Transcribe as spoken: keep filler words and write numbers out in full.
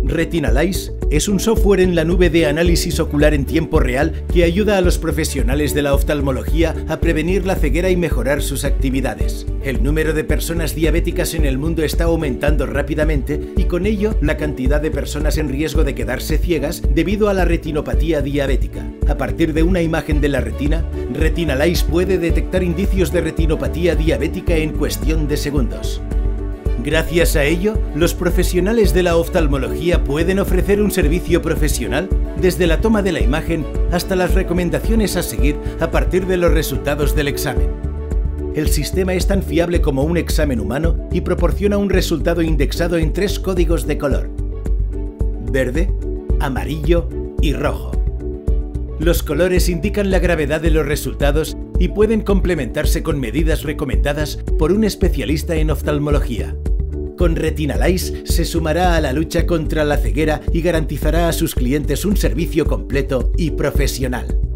Retinalize es un software en la nube de análisis ocular en tiempo real que ayuda a los profesionales de la oftalmología a prevenir la ceguera y mejorar sus actividades. El número de personas diabéticas en el mundo está aumentando rápidamente y con ello la cantidad de personas en riesgo de quedarse ciegas debido a la retinopatía diabética. A partir de una imagen de la retina, Retinalize puede detectar indicios de retinopatía diabética en cuestión de segundos. Gracias a ello, los profesionales de la oftalmología pueden ofrecer un servicio profesional desde la toma de la imagen hasta las recomendaciones a seguir a partir de los resultados del examen. El sistema es tan fiable como un examen humano y proporciona un resultado indexado en tres códigos de color: verde, amarillo y rojo. Los colores indican la gravedad de los resultados y pueden complementarse con medidas recomendadas por un especialista en oftalmología. Con Retinalize se sumará a la lucha contra la ceguera y garantizará a sus clientes un servicio completo y profesional.